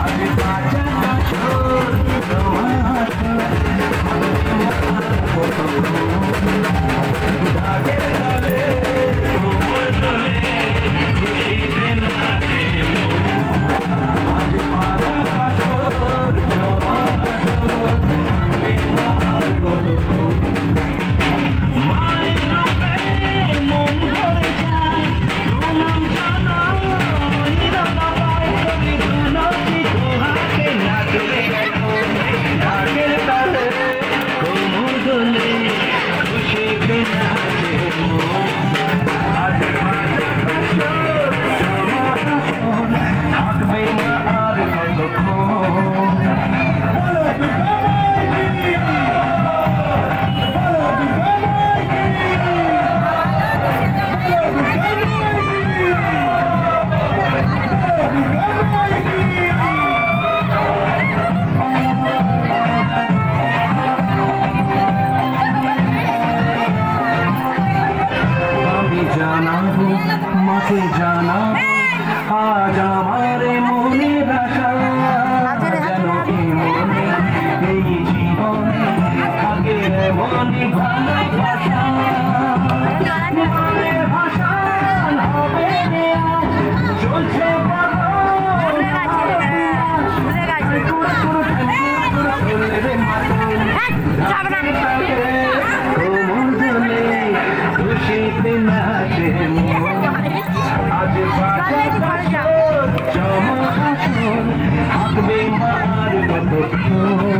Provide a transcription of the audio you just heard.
মাকে জানা আজ আমার মনে ভাষা যেন এই মনে এই জীবনে থাকে মনে ভালোবাসা মনে ভাষা হবে চলছে খুশিতে নাচে আজ বাজে জমা আসন থাকবে মার কত